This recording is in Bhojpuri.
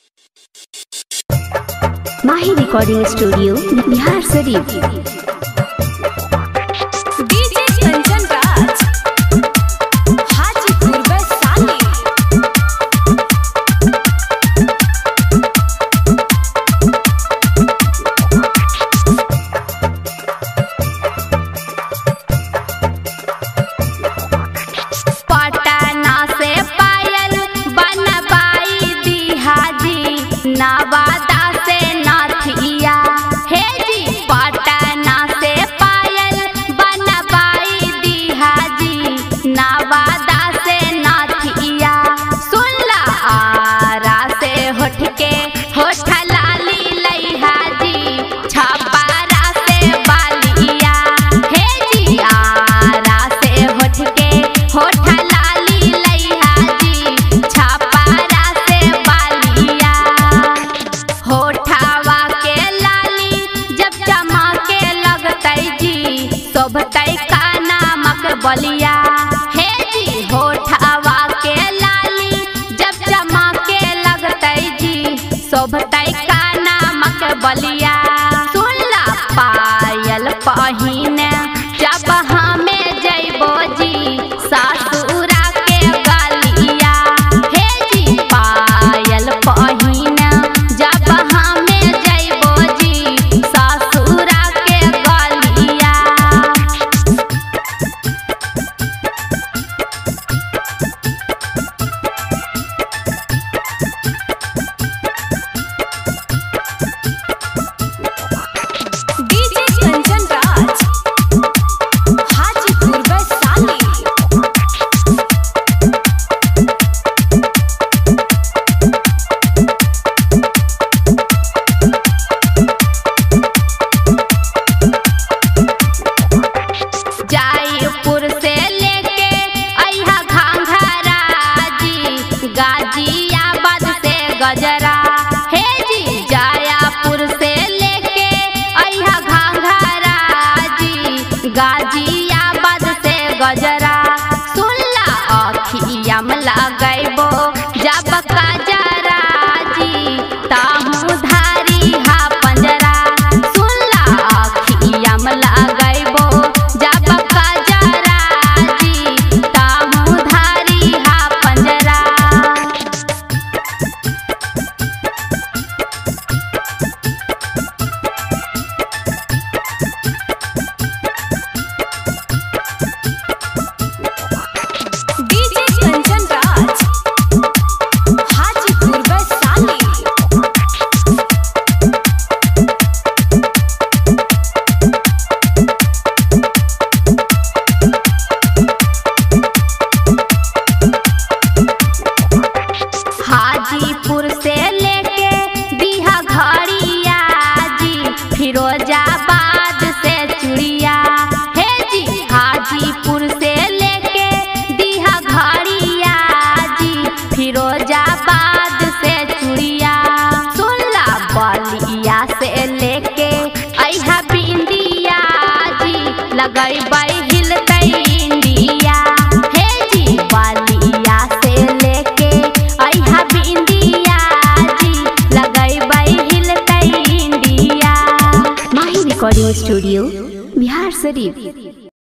माही recording studio Bihar Sharif. DJ Kanchan Raj Hajipur Vaishali. Patna से पायल बनवाई दिहाजी, नवादा से नथिया। हे जी पटना से पायल बनवाई दिहाजी, नवादा से नथिया। सुनला आरा से होठ के होठ लाली लइहाजी, छपारा से बालिया। हे जी आरा से होठ के होठ लाली लइहाजी, छपारा से बालिया। होठवा के लाली जब चमके लगतै जी, शोभतै का नामक बलिया। हे जी होठवा के लाली जब चमके लगतै जी, शोभतै का नामक बलिया। सुनला पायल पहिने जब हमें जइबो जी, सासुरा के गलिया। हे जी पायल पहिने जब हमें जइबो जी, सासुरा के गलिया। डीजे कंचन राज हाजीपुर वैशाली। जयपुर से लेके अइहा घाघरा जी, गाजियाबाद से गजरा। हे जी जयपुर से लेके अइहा घाघरा जी, गाजियाबाद से गजरा। सुनला अखिया में लगैबो जब काजरा जी, ताहू धारी हा पंजरा। सुनला अखिया में लगैबो जब काजरा जी, ताहू धारी हा पंजरा। डीजे कंचन राज हाजीपुर वैशाली। हाजीपुर से लेके बिहा घड़िया जी, फिरोजाबाद से चूड़िया। हे जी हाजीपुर से लेके बिहा घड़िया जी, फिरोजाबाद से चूड़िया। सुनला बलिया से लेके अइहा बिंदिया जी, लगैबै हिलतै इंडिया। हे जी बलिया से लेके अइहा बिंदिया जी, लगैबै हिलतै India. Mahi recording studio Bihar शरीफ।